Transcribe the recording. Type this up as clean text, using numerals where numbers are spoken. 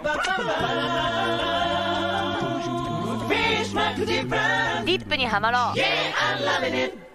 ディップにはまろう。